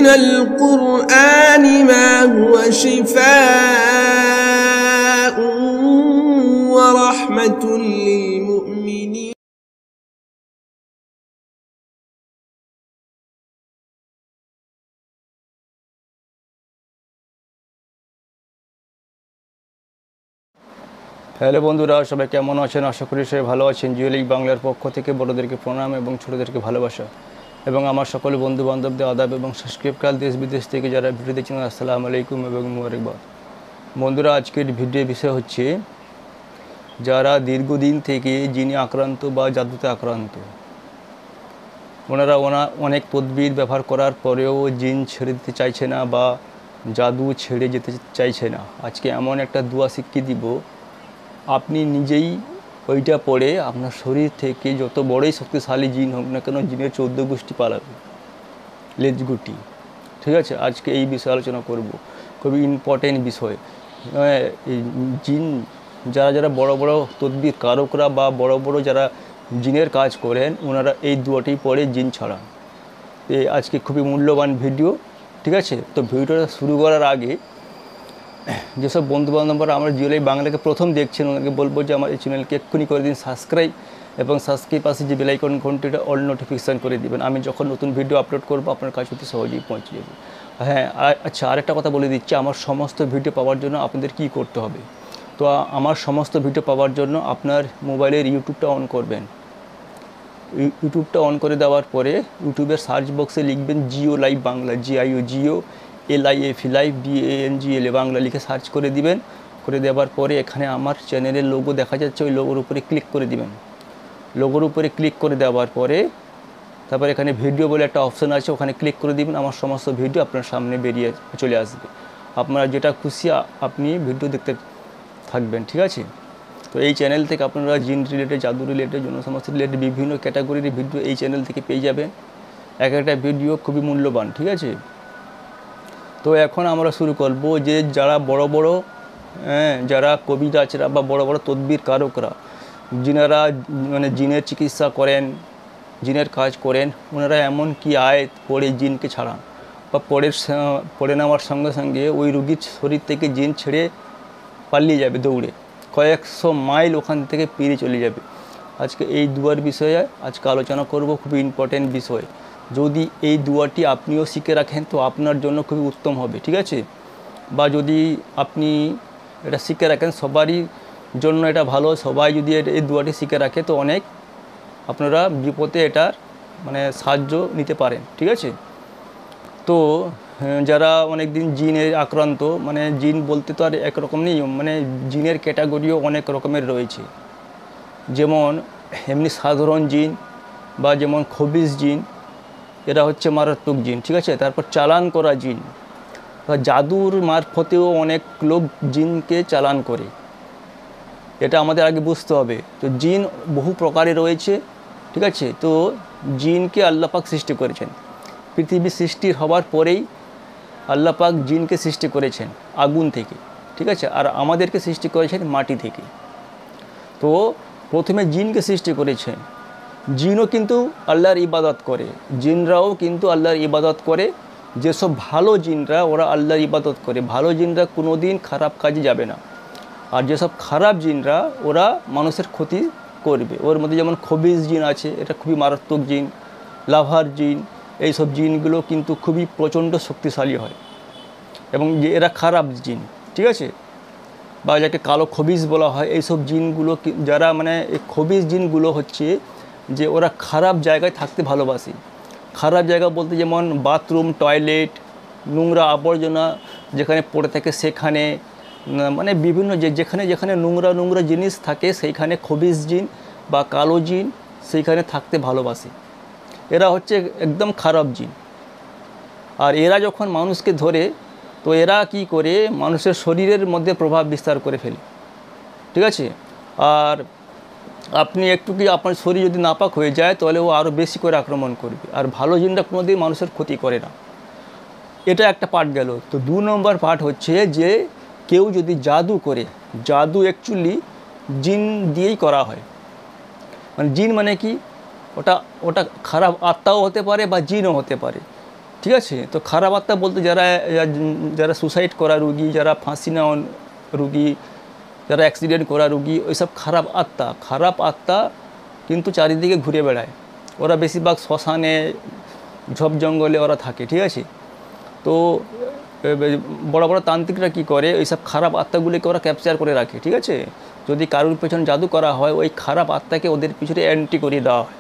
من القرآن ما هو شفاء ورحمة للمؤمنين hello বন্ধুরা, সবাই কেমন আছেন? আশা করি সবাই ভালো আছেন। জিওলিক বাংলার পক্ষ থেকে বড়দেরকে প্রণাম এবং ছোটদেরকে ভালোবাসা, এবং আমার সকল বন্ধু বান্ধবদের আদাব এবং সাবস্ক্রাইবকারী দেশ বিদেশ থেকে যারা ভিডিও দেখছেন আসসালামু আলাইকুম এবং মুবারকবাদ। বন্ধুরা, আজকের ভিডিওর বিষয় হচ্ছে যারা দীর্ঘদিন থেকে জিনে আক্রান্ত বা জাদুতে আক্রান্ত, ওনারা অনেক তদবির ব্যবহার করার পরেও জিন ছেড়ে দিতে চাইছে না বা জাদু ছেড়ে যেতে চাইছে না। আজকে এমন একটা দোয়া শিখিয়ে দিব, আপনি নিজেই ওইটা পড়ে আপনার শরীর থেকে যত বড়ই শক্তিশালী জিন হোক না কেন, জিনের 14 গোষ্ঠী পালাবে, লেজগুটি। ঠিক আছে, আজকে এই বিষয়ে আলোচনা করব। খুবই ইম্পর্টেন্ট বিষয়। এই জিন যারা যারা বড় বড় তদবির কারকরা বা বড় বড় যারা জিনের কাজ করেন, ওনারা এই দুয়াটি পড়ে জিন ছাড়ান। আজকে খুবই মূল্যবান ভিডিও। ঠিক আছে, তো ভিডিওটা শুরু করার আগে যেসব বন্ধুবান্ধবরা আমার জিওলিক বাংলাকে প্রথম দেখছেন, ওনাকে বলবো যে আমার এই চ্যানেলকে এক্ষুনি করে দিন সাবস্ক্রাইব, এবং সাবস্ক্রাইব পাশে যে বেল আইকন ঘন্টিটা অল নোটিফিকেশান করে দিবেন। আমি যখন নতুন ভিডিও আপলোড করবো আপনার কাছে অতি সহজেই পৌঁছে যাবে। হ্যাঁ, আচ্ছা, আরেকটা কথা বলে দিচ্ছি, আমার সমস্ত ভিডিও পাওয়ার জন্য আপনাদের কি করতে হবে। তো আমার সমস্ত ভিডিও পাওয়ার জন্য আপনার মোবাইলের ইউটিউবটা অন করবেন। ইউটিউবটা অন করে দেওয়ার পরে ইউটিউবের সার্চ বক্সে লিখবেন Jio live Bangla, Jio LIF live BANGLA Bangla লিখে সার্চ করে দিবেন। করে দেওয়ার পরে এখানে আমার চ্যানেলের লোগো দেখা যাচ্ছে, ওই লোগোর উপরে ক্লিক করে দিবেন। লোগোর উপরে ক্লিক করে দেওয়ার পরে তারপর এখানে ভিডিও বলে একটা অপশান আছে, ওখানে ক্লিক করে দিবেন। আমার সমস্ত ভিডিও আপনার সামনে বেরিয়ে চলে আসবে। আপনারা যেটা খুশি আপনি ভিডিও দেখতে থাকবেন। ঠিক আছে, তো এই চ্যানেল থেকে আপনারা জিন রিলেটেড, জাদু রিলেটেড, জনসমস্যা রিলেটেড বিভিন্ন ক্যাটাগরির ভিডিও এই চ্যানেল থেকে পেয়ে যাবেন। এক একটা ভিডিও খুবই মূল্যবান। ঠিক আছে, তো এখন আমরা শুরু করব যে যারা বড় বড় যারা কবিরাজরা বা বড় বড় তদবির কারকরা, যিনারা মানে জিনের চিকিৎসা করেন, জিনের কাজ করেন, ওনারা এমন কি আয়াত পড়ে জিনকে ছাড়ান বা পড়ে নেওয়ার সঙ্গে সঙ্গে ওই রুগীর শরীর থেকে জিন ছেড়ে পালিয়ে যাবে দৌড়ে, কয়েকশো মাইল ওখান থেকে পেরিয়ে চলে যাবে। আজকে এই দুয়ার বিষয়ে আজকে আলোচনা করব, খুবই ইম্পর্টেন্ট বিষয়। যদি এই দুয়াটি আপনিও শিখে রাখেন তো আপনার জন্য খুবই উত্তম হবে। ঠিক আছে, বা যদি আপনি এটা শিখে রাখেন, সবারই জন্য এটা ভালো। সবাই যদি এই দুয়াটি শিখে রাখে তো অনেক আপনারা বিপদে এটার মানে সাহায্য নিতে পারেন। ঠিক আছে, তো যারা অনেক দিন জিনের আক্রান্ত, মানে জিন বলতে তো আর একরকম নেই, মানে জিনের ক্যাটাগরিও অনেক রকমের রয়েছে। যেমন এমনি সাধারণ জিন বা যেমন খবিস জিন, এরা হচ্ছে মারাত্মক জিন। ঠিক আছে, তারপর চালান করা জিন বা জাদুর মারফতেও অনেক লোক জিনকে চালান করে, এটা আমাদের আগে বুঝতে হবে। তো জিন বহু প্রকারে রয়েছে। ঠিক আছে, তো জিনকে আল্লাহ পাক সৃষ্টি করেছেন। পৃথিবী সৃষ্টির হওয়ার পরেই আল্লাহ পাক জিনকে সৃষ্টি করেছেন আগুন থেকে। ঠিক আছে, আর আমাদেরকে সৃষ্টি করেছেন মাটি থেকে। তো প্রথমে জিনকে সৃষ্টি করেছেন। জিনও কিন্তু আল্লাহর ইবাদত করে, জিনরাও কিন্তু আল্লাহর ইবাদত করে। যেসব ভালো জিনরা, ওরা আল্লাহর ইবাদত করে। ভালো জিনরা কোনো দিন খারাপ কাজে যাবে না। আর যেসব খারাপ জিনরা, ওরা মানুষের ক্ষতি করবে। ওর মধ্যে যেমন খবিস জিন আছে, এটা খুবই মারাত্মক জিন। লাভার জিন, এইসব জিনগুলো কিন্তু খুবই প্রচণ্ড শক্তিশালী হয়, এবং এরা খারাপ জিন। ঠিক আছে, বা যাকে কালো খবিস বলা হয়, এইসব জিনগুলো যারা মানে এই খবিস জিনগুলো হচ্ছে যে ওরা খারাপ জায়গায় থাকতে ভালোবাসে। খারাপ জায়গা বলতে যেমন বাথরুম, টয়লেট, নোংরা আবর্জনা যেখানে পড়ে থাকে সেখানে, মানে বিভিন্ন যেখানে যেখানে নোংরা নোংরা জিনিস থাকে সেইখানে খবিস জিন বা কালো জিন সেইখানে থাকতে ভালোবাসে। এরা হচ্ছে একদম খারাপ জিন। আর এরা যখন মানুষকে ধরে তো এরা কি করে, মানুষের শরীরের মধ্যে প্রভাব বিস্তার করে ফেলে। ঠিক আছে, আর আপনি একটু কি আপনার শরীর যদি নাপাক হয়ে যায় তাহলে ও আরও বেশি করে আক্রমণ করবে। আর ভালো জিনটা কোনোদিন মানুষের ক্ষতি করে না। এটা একটা পার্ট গেল। তো 2 নম্বর পার্ট হচ্ছে যে কেউ যদি জাদু করে, জাদু অ্যাকচুয়ালি জিন দিয়েই করা হয়। মানে জিন মানে কি, ওটা খারাপ আত্মাও হতে পারে বা জিনও হতে পারে। ঠিক আছে। তো খারাপ আত্মা বলতে যারা সুসাইড করা রুগী, যারা ফাঁসি নেওয়া রুগী, যারা অ্যাক্সিডেন্ট করা রুগী, ওইসব খারাপ আত্মা কিন্তু চারিদিকে ঘুরে বেড়ায়। ওরা বেশিরভাগ শ্মশানে, ঝোপ জঙ্গলে ওরা থাকে, ঠিক আছে। তো বড় বড় তান্ত্রিকরা কী করে, ওইসব খারাপ আত্মাগুলিকে ওরা ক্যাপচার করে রাখে, ঠিক আছে। যদি কারোর পেছনে জাদু করা হয়, ওই খারাপ আত্মাকে ওদের পিছনে এন্ট্রি করে দেওয়া হয়।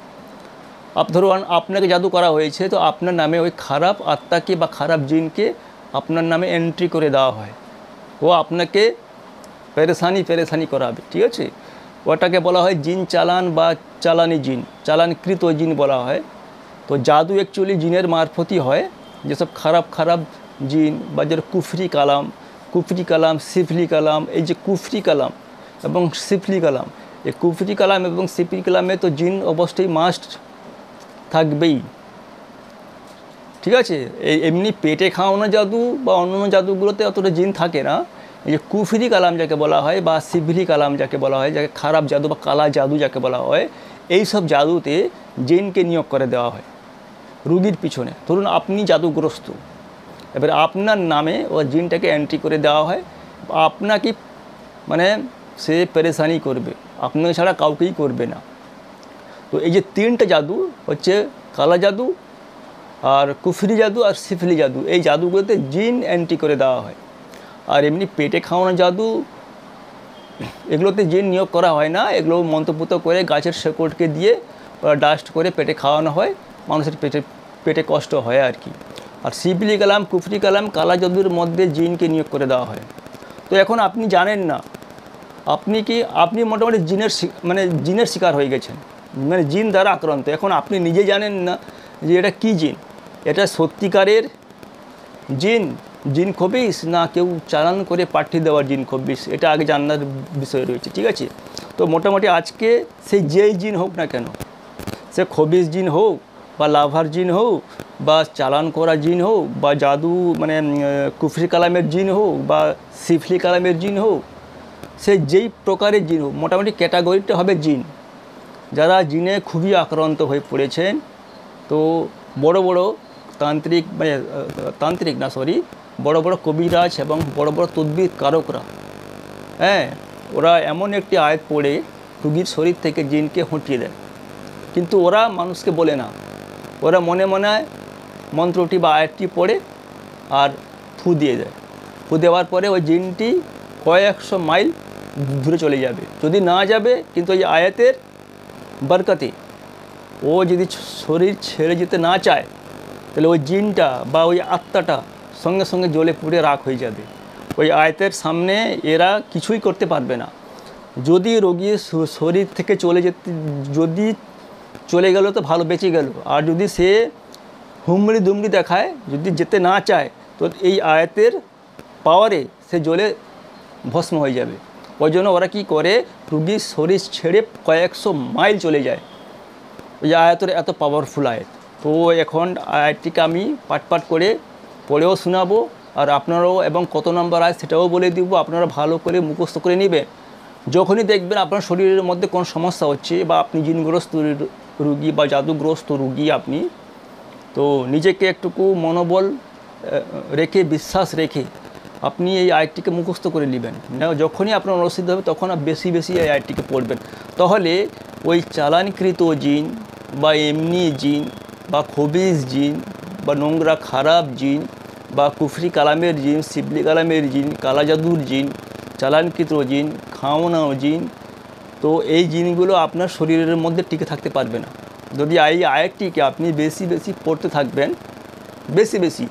ধরুন আপনাকে জাদু করা হয়েছে, তো আপনার নামে ওই খারাপ আত্মাকে বা খারাপ জিনকে আপনার নামে এন্ট্রি করে দেওয়া হয়। ও আপনাকে পেরেশানি করাবে, ঠিক আছে। ওটাকে বলা হয় জিন চালান বা চালানি জিন, চালানকৃত জিন বলা হয়। তো জাদু অ্যাকচুয়ালি জিনের মারফতই হয়। যেসব খারাপ জিন বা যার কুফরি কালাম, সিফলি কালাম, এই যে কুফরি কালাম এবং সিফলি কালাম, এই কুফরি কালাম এবং সিফলি কালামে তো জিন অবশ্যই মাস্ট থাকবেই, ঠিক আছে। এমনি পেটে খাওয়ানো জাদু বা অন্যান্য জাদুগুলোতে অতটা জিন থাকে না। এই যে কুফরি কালাম যাকে বলা হয় বা সিফলি কালাম যাকে বলা হয়, যাকে খারাপ জাদু বা কালা জাদু যাকে বলা হয়, এই সব জাদুতে জিনকে নিয়োগ করে দেওয়া হয় রুগীর পিছনে। ধরুন আপনি জাদুগ্রস্ত, এবার আপনার নামে ও জিনটাকে এন্ট্রি করে দেওয়া হয়, আপনাকে মানে সে পেরেশানি করবে, আপনাকে ছাড়া কাউকেই করবে না। তো এই যে তিনটা জাদু হচ্ছে কালা জাদু, আর কুফরি জাদু আর সিফলি জাদু, এই জাদুগুলোতে জিন এন্ট্রি করে দেওয়া হয়। আর এমনি পেটে খাওয়ানো জাদু, এগুলোতে জিন নিয়োগ করা হয় না। এগুলো মন্ত্রপুত করে গাছের শেকড়কে দিয়ে ডাস্ট করে পেটে খাওয়ানো হয়, মানুষের পেটে কষ্ট হয় আর কি। আর সিফলি কালাম, কুফরি কালাম, কালা জাদুর মধ্যে জিনকে নিয়োগ করে দেওয়া হয়। তো এখন আপনি জানেন না, আপনি মোটামুটি জিনের শিকার হয়ে গেছেন, মানে জিন দ্বারা আক্রান্ত। এখন আপনি নিজে জানেন না যে এটা কী জিন, এটা সত্যিকারের জিন খবিস না কেউ চালান করে পাঠিয়ে দেওয়ার জিন খবিস, এটা আগে জানার বিষয় রয়েছে, ঠিক আছে। তো মোটামুটি আজকে সেই যেই জিন হোক না কেন, সে খবিস জিন হোক বা লাভার জিন হোক বা চালান করা জিন হোক বা জাদু মানে কুফরি কালামের জিন হোক বা সিফলি কালামের জিন হোক, সে যেই প্রকারের জিন হোক, মোটামুটি ক্যাটাগরিটা হবে জিন। যারা জিনে খুবই আক্রান্ত হয়ে পড়েছেন, তো বড় বড় বড় বড় কবিরাজ এবং বড় বড় তদ্বির কারকরা, হ্যাঁ, ওরা এমন একটি আয়াত পড়ে রুগীর শরীর থেকে জিনকে হটিয়ে দেয়। কিন্তু ওরা মানুষকে বলে না, ওরা মনে মনে মন্ত্রটি বা আয়াতটি পড়ে আর ফু দিয়ে দেয়। ফু দেওয়ার পরে ওই জিনটি কয়েকশো মাইল দূরে চলে যাবে। যদি না যাবে, কিন্তু ওই আয়াতের বরকতে ও যদি শরীর ছেড়ে যেতে না চায়, তাহলে ওই জিনটা বা ওই আত্মাটা সঙ্গে সঙ্গে জ্বলে পুড়ে রাখ হয়ে যাবে। ওই আয়াতের সামনে এরা কিছুই করতে পারবে না। যদি রোগী শরীর থেকে যদি চলে গেল তো ভালো, বেঁচে গেল। আর যদি সে হুমড়ি দুমড়ি দেখায়, যদি যেতে না চায়, তো এই আয়াতের পাওয়ারে সে জ্বলে ভস্ম হয়ে যাবে। ওই জন্য ওরা কী করে, রুগীর শরীর ছেড়ে কয়েকশো মাইল চলে যায়। ওই আয়াতের এত পাওয়ারফুল আয়াত। তো এখন আয়াতটিকে আমি পাঠ করে পড়েও শোনাবো, আর আপনারাও এবং কত নম্বর আয়াত সেটাও বলে দিব। আপনারা ভালো করে মুখস্থ করে নেবেন। যখনই দেখবেন আপনার শরীরের মধ্যে কোনো সমস্যা হচ্ছে বা আপনি জিনগ্রস্ত রুগী বা জাদুগ্রস্ত রুগী আপনি, তো নিজেকে একটুকু মনোবল রেখে, বিশ্বাস রেখে আপনি এই আয়াতটিকে মুখস্থ করে নেবেন। যখনই আপনার অসুবিধা হবে তখন বেশি এই আয়াতটিকে পড়বেন। তাহলে ওই চালানকৃত জিন বা এমনি জিন বা খবিস জিন বা নোংরা খারাপ জিন বা কুফরি কালামের জিন, সিফলি কালামের জিন, কালা জাদুর জিন, চালানকৃত জিন, খাওয়ানো জিন, তো এই জিনগুলো আপনার শরীরের মধ্যে টিকে থাকতে পারবে না। যদি এই আয়াতটিকে আপনি বেশি পড়তে থাকবেন, বেশি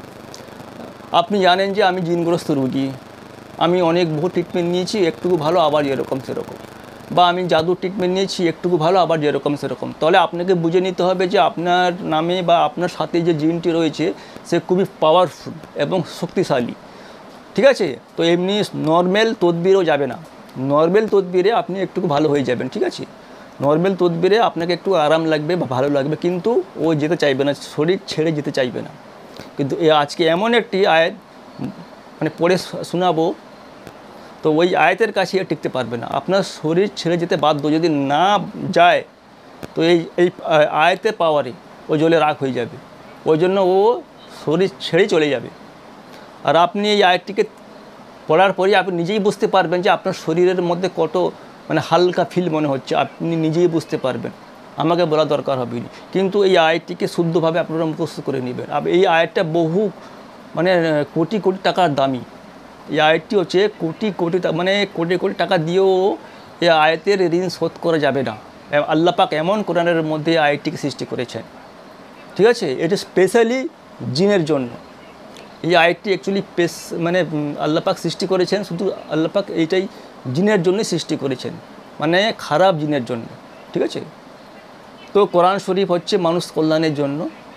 আপনি জানেন যে আমি জিনগ্রস্ত রুগী, আমি বহু ট্রিটমেন্ট নিয়েছি, একটুকু ভালো আবার যেরকম সেরকম, বা আমি জাদুর ট্রিটমেন্ট নিয়েছি, একটুকু ভালো আবার যেরকম সেরকম। তাহলে আপনাকে বুঝে নিতে হবে যে আপনার নামে বা আপনার সাথে যে জিনটি রয়েছে সে খুবই পাওয়ারফুল এবং শক্তিশালী, ঠিক আছে। তো এমনি নর্মাল তদবিরও যাবে না। নর্মাল তদবিরে আপনি একটুকু ভালো হয়ে যাবেন, ঠিক আছে। নর্মাল তদবিরে আপনাকে একটু আরাম লাগবে বা ভালো লাগবে, কিন্তু ও যেতে চাইবে না, শরীর ছেড়ে যেতে চাইবে না। কিন্তু আজকে এমন একটি আয়াত পড়ে শোনাবো, তো ওই আয়াতের কাছে টিকতে পারবে না, আপনার শরীর ছেড়ে যেতে বাধ্য। যদি না যায় তো এই আয়াতের পাওয়ারে ও জ্বলে রাখ হয়ে যাবে। ওই জন্য ও শরীর ছেড়ে চলে যাবে। আর আপনি এই আয়াতটিকে পড়ার পরেই আপনি নিজেই বুঝতে পারবেন যে আপনার শরীরের মধ্যে কত মানে হালকা ফিল মনে হচ্ছে, আপনি নিজেই বুঝতে পারবেন, আমাকে বলা দরকার হবে না। কিন্তু এই আয়াতটিকে শুদ্ধভাবে আপনারা মুখস্থ করে নেবেন। এই আয়াতটা বহু মানে কোটি কোটি টাকার দামি। এই আয়াতটি হচ্ছে কোটি কোটি মানে কোটি কোটি টাকা দিয়েও এই আয়াতের ঋণ শোধ করা যাবে না। আল্লাহ পাক এমন কোরআনের মধ্যে আয়াতটিকে সৃষ্টি করেছেন, ঠিক আছে। এটা স্পেশালি জিনের জন্য। এই আয়াতটি অ্যাকচুয়ালি মানে আল্লাহ পাক সৃষ্টি করেছেন, শুধু আল্লাহ পাক এইটাই জিনের জন্যই সৃষ্টি করেছেন, মানে খারাপ জিনের জন্য, ঠিক আছে। তো কোরআন শরীফ হচ্ছে মানুষ কল্যাণের জন্য।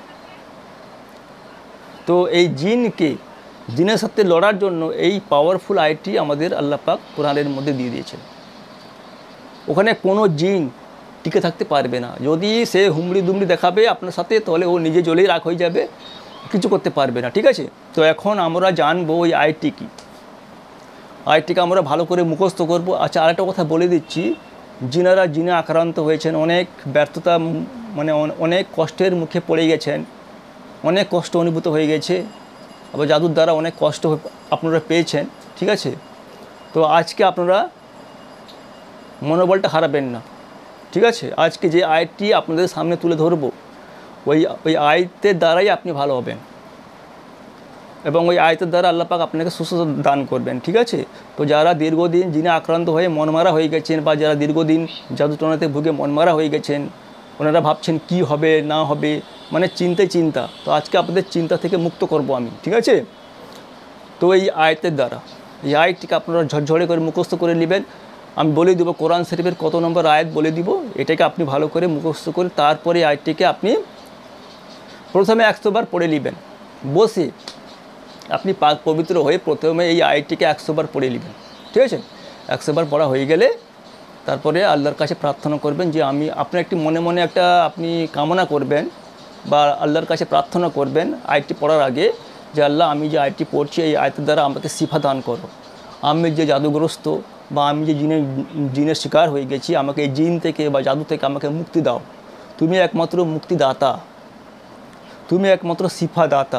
তো এই জিনের সাথে লড়ার জন্য এই পাওয়ারফুল আয়াতটি আমাদের আল্লাহ পাক কোরআনের মধ্যে দিয়ে দিয়েছেন। ওখানে কোনো জিন টিকে থাকতে পারবে না। যদি সে হুমড়ি দুমড়ি দেখাবে আপনার সাথে, তাহলে ও নিজে জ্বলেই রাখ হয়ে যাবে, কিছু করতে পারবে না, ঠিক আছে। তো এখন আমরা জানবো ওই আয়াতটি কী। আয়াতটিকে আমরা ভালো করে মুখস্থ করব। আচ্ছা, আরেকটা কথা বলে দিচ্ছি, জিনারা জিনে আক্রান্ত হয়েছেন, অনেক ব্যর্থতা মানে অনেক কষ্টের মুখে পড়ে গেছেন, অনেক কষ্ট অনুভূত হয়ে গেছে, আবার জাদুর দ্বারা অনেক কষ্ট আপনারা পেয়েছেন, ঠিক আছে। তো আজকে আপনারা মনোবলটা হারাবেন না, ঠিক আছে। আজকে যে আয়াতটি আপনাদের সামনে তুলে ধরবো, ওই আয়াতের দ্বারাই আপনি ভালো হবেন এবং ওই আয়াতের দ্বারা আল্লাহ পাক আপনাকে সুস্থতা দান করবেন, ঠিক আছে। তো যারা দীর্ঘদিন জিনে আক্রান্ত হয়ে মনমারা হয়ে গেছেন, বা যারা দীর্ঘদিন জাদুটনাতে ভুগে মনমারা হয়ে গেছেন, ওনারা ভাবছেন কি হবে না হবে, মানে চিন্তা। তো আজকে আপনাদের চিন্তা থেকে মুক্ত করব আমি, ঠিক আছে। তো এই আয়াতের দ্বারা, এই আয়াতটিকে আপনারা ঝরঝরে করে মুখস্থ করে নেবেন। আমি বলে দেবো কোরআন শরীফের কত নম্বর আয়াত বলে দিব, এটাকে আপনি ভালো করে মুখস্থ করে তারপরে আয়াতটিকে আপনি প্রথমে 100 বার পড়ে নেবেন। বসে আপনি পাক পবিত্র হয়ে প্রথমে এই আয়াতটিকে 100 বার পড়ে নেবেন, ঠিক আছে। 100 বার পড়া হয়ে গেলে তারপরে আল্লাহর কাছে প্রার্থনা করবেন যে আপনার একটি মনে মনে একটা আপনি কামনা করবেন বা আল্লাহর কাছে প্রার্থনা করবেন আয়াতটি পড়ার আগে, যে আল্লাহ, আমি যে আয়াতটি পড়ছি এই আয়াতের দ্বারা আমাকে শিফা দান করো। আমি যে জাদুগ্রস্ত বা আমি যে জিনের শিকার হয়ে গেছি, আমাকে এই জিন থেকে বা জাদু থেকে আমাকে মুক্তি দাও। তুমি একমাত্র মুক্তিদাতা, তুমি একমাত্র শিফা দাতা,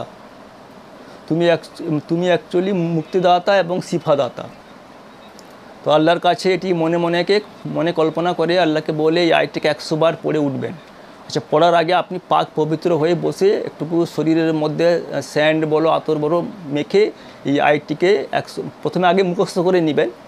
তুমি অ্যাকচুয়ালি মুক্তিদাতা এবং শিফাদাতা। তো আল্লাহর কাছে এটি মনে কল্পনা করে আল্লাহকে বলে এই আয়াতটিকে 100 বার পড়ে উঠবেন। আচ্ছা, পড়ার আগে আপনি পাক পবিত্র হয়ে বসে একটুকু শরীরের মধ্যে স্যান্ড বলো আতর বলো মেখে এই আয়াতটিকে প্রথমে আগে মুখস্থ করে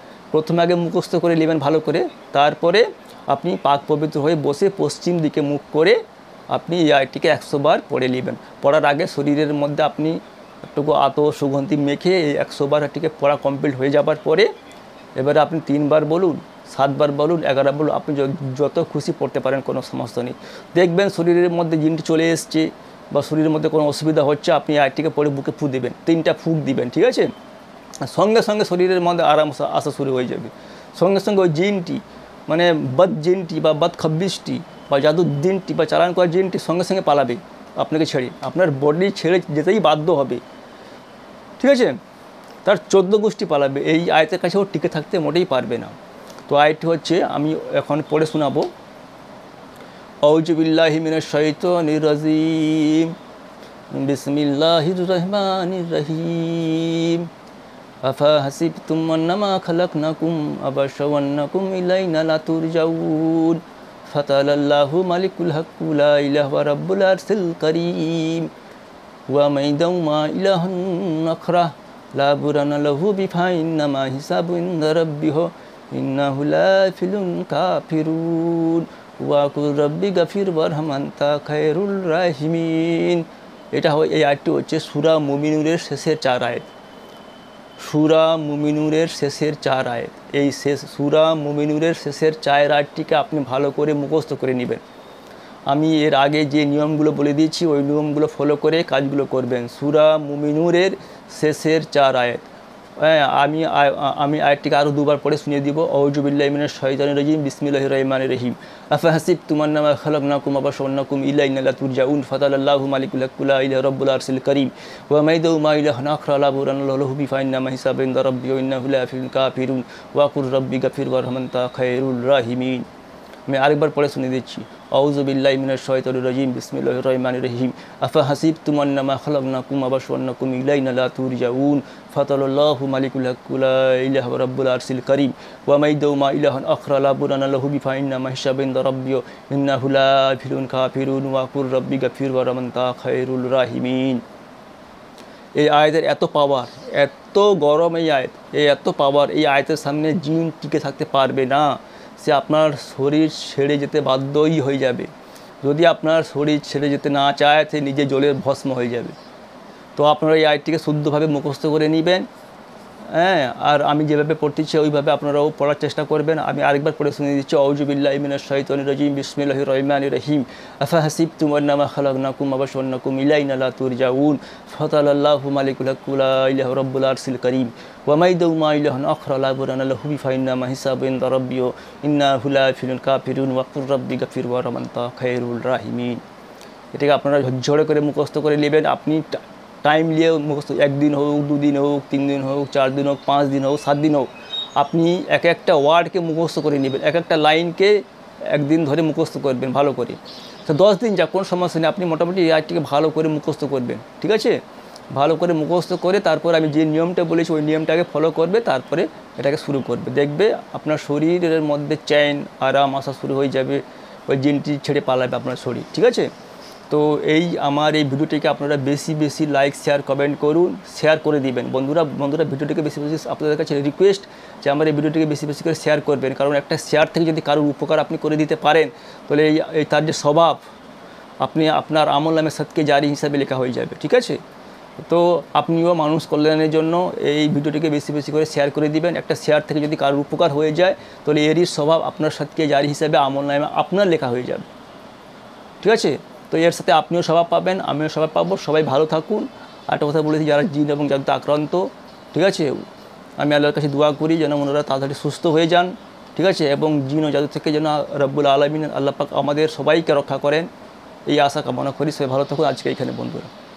নেবেন ভালো করে। তারপরে আপনি পাক পবিত্র হয়ে বসে পশ্চিম দিকে মুখ করে আপনি এই আয়াতটিকে 100 বার পড়ে নেবেন। পড়ার আগে শরীরের মধ্যে আপনি একটুকু আতর সুগন্ধি মেখে এই 100 বার এটিকে পড়া কমপ্লিট হয়ে যাবার পরে এবারে আপনি 3 বার বলুন, 7 বার বলুন, 11 বলুন, আপনি যত খুশি পড়তে পারেন, কোনো সমস্যা নেই। দেখবেন শরীরের মধ্যে জিনটি চলে এসছে বা শরীরের মধ্যে কোনো অসুবিধা হচ্ছে, আপনি আয়াতটিকে পড়ে বুকে ফুঁ দেবেন, 3টা ফুঁক দিবেন, ঠিক আছে। সঙ্গে সঙ্গে শরীরের মধ্যে আরাম আসা শুরু হয়ে যাবে। সঙ্গে সঙ্গে ওই জিনটি মানে বদ জিনটি বা বদ খব্বিশটি বা জাদুর জিনটি বা চালান করা জিনটি সঙ্গে সঙ্গে পালাবে আপনাকে ছেড়ে, আপনার বডি ছেড়ে যেতেই বাধ্য হবে, ঠিক আছে। তার 14 গোষ্ঠী পালাবে, এই আয়াতের কাছে ও টিকে থাকতে মোটেই পারবে না। তো আয়াতটি হচ্ছে, আমি এখন পড়ে শোনাবো। আউযু বিল্লাহি মিনাশ শাইতানির রাজিম, বিসমিল্লাহির রহমানির রহিম। আফা হাসিবতুম আন্নামা খালাকনাকুম আবাশা ওয়া আন্নাকুম ইলাইনা লা তুরজাউন ফাতালাল্লাহু মালিকুল হাক্কু লা ইলাহা রাব্বুল আরশিল কারীম ওয়া মাইদাউমা ইলাহুন আখরা লা বুরানা লাহু বিফাইন্নামা হিসাবু ইনদা রাব্বিহি ইন্নাহু লা ফিলুন কাফিরুন ওয়া কুর রাব্বি গাফির ওয়ারহামান্তা খায়রুল রাহিমিন। এই আয়াতটি হচ্ছে সূরা মুমিনুরের শেষের 4 আয়াত। সূরা মুমিনুরের শেষের 4 আয়াত। এই সূরা মুমিনুরের শেষের 4 আয়াতটিকে আপনি ভালো করে মুখস্থ করে নেবেন। আমি এর আগে যে নিয়মগুলো বলে দিয়েছি ওই নিয়মগুলো ফলো করে কাজগুলো করবেন। সূরা মুমিনুরের শেষের 4 আয়াত। আমি আয়াতটিকে আরও 2 বার পড়ে শুনিয়ে দিব। আউযু বিল্লাহি মিনাশ শাইতানির রাজিম, বিসমিল্লাহির রহমানির রহিম। আফা হাসিবতুম আন্নামা খালাকনাকুম আবাশা ওয়া আন্নাকুম ইলাইনা লা তুরজাউন ফাতালাল্লাহু মালিকুল হাক্কু লা ইলাহা রাব্বুল আরশিল কারীম ওয়া মাইদাউমা ইলাহুন আখরা লা বুরানা লাহু বিফাইন্নামা হিসাবু ইনদা রাব্বিহি ইন্নাহু লা ফিল কাফিরুন ওয়া কুর রাব্বি গাফির ওয়ারহামান্তা খায়রুল রাহিমিন। আমি আরেকবার পড়ে শুনে দিচ্ছি। আউযু বিল্লাহি মিনাশ শাইতানির রাজিম, বিসমিল্লাহির রহমানির রহিম। আফা হাসিবতুম আন্নামা খালাকনাকুম আবাসা ওয়া আন্নাকুম ইলাইনা লা তুরজাউন ফাতালাল্লাহু মালিকুল হক লা ইলাহা রাব্বুল আরশিল কারীম ওয়া মাইদাউ মা ইলাহান আখরা লা বুরানা লাহু বিফাইন্না মা হিসাবা ইনদা রাব্বি ইন্নাহু লা ইউফিলুল কাফিরুন ওয়া কুর রাব্বি গাফির ওয়া রাহমান্তা খায়রুল রাহিমিন। এই আয়াতের এত পাওয়ার, এত গরম এই আয়াত, এই এত পাওয়ার, এই আয়াতের সামনে জিন টিকে থাকতে পারবে না। সে আপনার শরীর ছেড়ে যেতে বাধ্যই হয়ে যাবে। যদি আপনার শরীর ছেড়ে যেতে না চায়, সে নিজে জলের ভস্ম হয়ে যাবে। তো আপনারা এই আয়াতটিকে শুদ্ধভাবে মুখস্থ করে নেবেন, হ্যাঁ। আর আমি যেভাবে পড়তেছি ওইভাবে আপনারাও পড়ার চেষ্টা করবেন। আমি আরেকবার পড়ে শুনে দিচ্ছি। আউযু বিল্লাহি মিনাশ শাইতানির রাজিম, বিসমিল্লাহির রহমানির রহিম। আফা হাসিবতুম আন্নামা খালাকনাকুম আবাসা ওয়া আন্নাকুম ইলাইনা লা তুরজাউন ফাতালাল্লাহু মালিকুল হক লা ইলাহা রাব্বুল আরশিল কারীম ওয়া মাইদাউ মা ইলাহান আখরা লা বুরানা লাহু বিফাইন্না মা হিসাবা ইনদা রাব্বি ইন্নাহু লা ইউফিলুল কাফিরুন ওয়া কুর রাব্বি গাফির ওয়া রাহমান্তা খায়রুল রাহিমিন। এটাকে আপনারা ঝরঝরে করে মুখস্থ করে নেবেন। আপনি টাইম নিয়ে মুখস্থ, 1 দিন হোক, 2 দিন হোক, 3 দিন হোক, 4 দিন হোক, 5 দিন হোক, 7 দিন হোক, আপনি এক একটা ওয়ার্ডকে মুখস্থ করে নেবেন, এক একটা লাইনকে 1 দিন ধরে মুখস্থ করবেন ভালো করে। তো 10 দিন যা কোনো সমস্যা নেই, আপনি মোটামুটি এই আয়াতটিকে ভালো করে মুখস্থ করবেন, ঠিক আছে? ভালো করে মুখস্থ করে তারপর আমি যে নিয়মটা বলেছি ওই নিয়মটাকে ফলো করবে, তারপরে এটাকে শুরু করবে। দেখবে আপনার শরীরের মধ্যে চ্যান আরাম আসা শুরু হয়ে যাবে, ওই জিনটি ছেড়ে পালাবে আপনার শরীর, ঠিক আছে? তো এই আমার এই ভিডিওটিকে আপনারা বেশি বেশি লাইক, শেয়ার, কমেন্ট করুন, শেয়ার করে দিবেন। বন্ধুরা ভিডিওটিকে বেশি বেশি, আপনাদের কাছে রিকোয়েস্ট যে আমার এই ভিডিওটিকে বেশি বেশি করে শেয়ার করবেন। কারণ একটা শেয়ার থেকে যদি কারোর উপকার আপনি করে দিতে পারেন, তাহলে এই তার যে স্বভাব আপনি আপনার আমল নামে সদকে জারি হিসাবে লেখা হয়ে যাবে, ঠিক আছে? তো আপনিও মানুষ কল্যাণের জন্য এই ভিডিওটিকে বেশি বেশি করে শেয়ার করে দিবেন। একটা শেয়ার থেকে যদি কারোর উপকার হয়ে যায়, তাহলে এরই স্বভাব আপনার সদকে জারি হিসাবে আমল নামে আপনার লেখা হয়ে যাবে, ঠিক আছে? তো এর সাথে আপনিও স্বভাব পাবেন, আমিও স্বভাব পাবো। সবাই ভালো থাকুন। আরেকটা কথা বলেছি, যারা জিন এবং জাদুতে আক্রান্ত, ঠিক আছে, আমি আল্লাহর কাছে দোয়া করি যেন ওনারা তাড়াতাড়ি সুস্থ হয়ে যান, ঠিক আছে? এবং জিন ও জাদু থেকে যেন রব্বুল আলামিন আল্লাহ পাক আমাদের সবাইকে রক্ষা করেন, এই আশা কামনা করি। সবাই ভালো থাকুন। আজকে এখানে বন্ধুরা।